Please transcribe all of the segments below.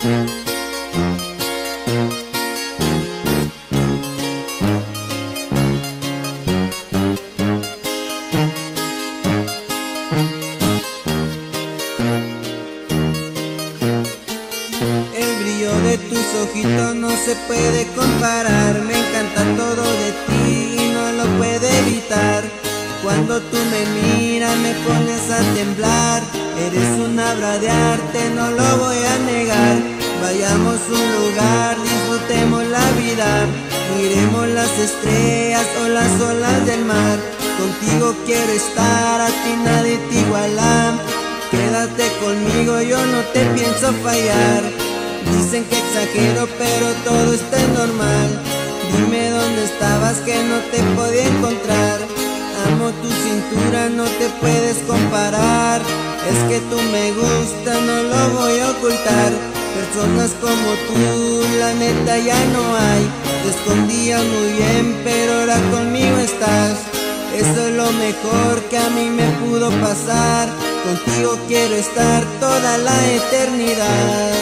El brillo de tus ojitos no se puede comparar. Me encanta todo de ti y no lo puedo evitar. Cuando tú me miras me pones a temblar. Eres una obra de arte, no lo voy a negar. Vayamos a un lugar, disfrutemos la vida. Miremos las estrellas o las olas del mar. Contigo quiero estar, a ti nadie te iguala. Quédate conmigo, yo no te pienso fallar. Dicen que exagero, pero todo está normal. Dime dónde estabas que no te podía encontrar. Amo tu cintura, no te puedes comparar. Es que tú me gustas, no lo voy a ocultar. Personas como tú, la neta ya no hay. Te escondías muy bien, pero ahora conmigo estás. Eso es lo mejor que a mí me pudo pasar. Contigo quiero estar toda la eternidad.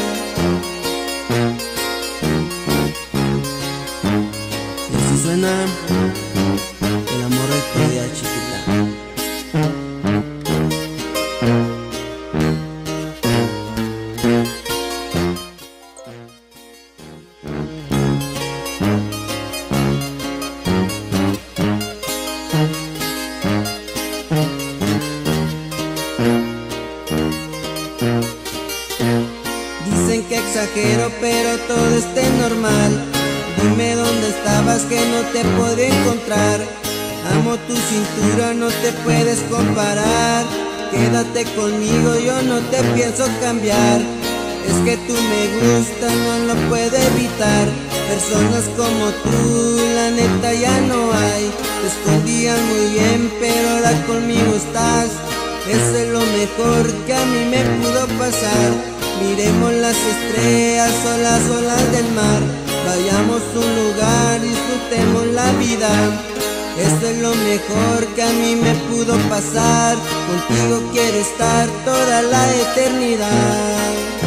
Y así suena el amor de tu vida, chiquita. Dicen que exagero, pero todo está normal. Dime dónde estabas que no te podía encontrar. Amo tu cintura, no te puedes comparar. Quédate conmigo, yo no te pienso cambiar. Es que tú me gustas, no lo puedo evitar. Personas como tú, la neta ya no hay. Te escondías muy bien, pero ahora conmigo estás. Eso es lo mejor que a mí me pudo pasar. Miremos las estrellas o las olas del mar. Vayamos a un lugar, disfrutemos la vida. Eso es lo mejor que a mí me pudo pasar. Contigo quiero estar toda la eternidad.